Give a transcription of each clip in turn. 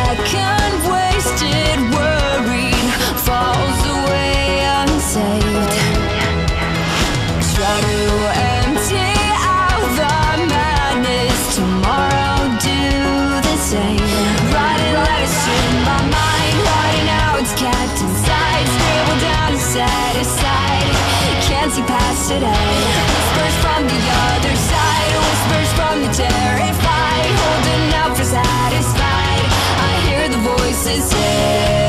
second wasted, worried, falls away unsaved. Try to empty out the madness, tomorrow do the same. Writing letters to my mind, writing out it's kept inside, scribble down and set aside, can't see past today. Whispers from the other side, whispers from the terrified, holding out for satisfied. I hear the voices say,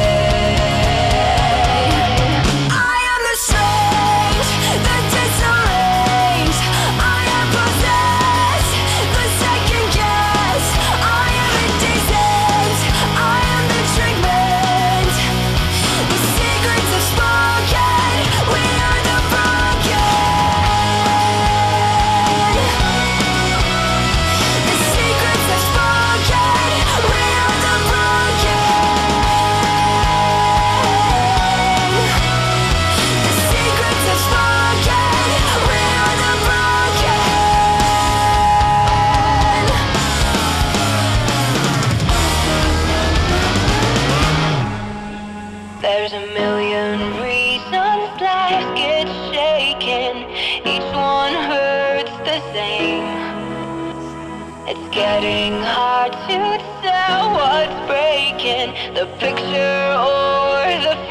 I am the strange, the disarranged, I am possessed, the second guess, I am indecent, I am the treatment. The secrets are spoken, we are the broken. The secrets are spoken, we are the broken. The secrets are spoken, we are the broken. There's a million reasons life gets shaken, each one hurts the same. It's getting hard to tell what's breaking, the picture or the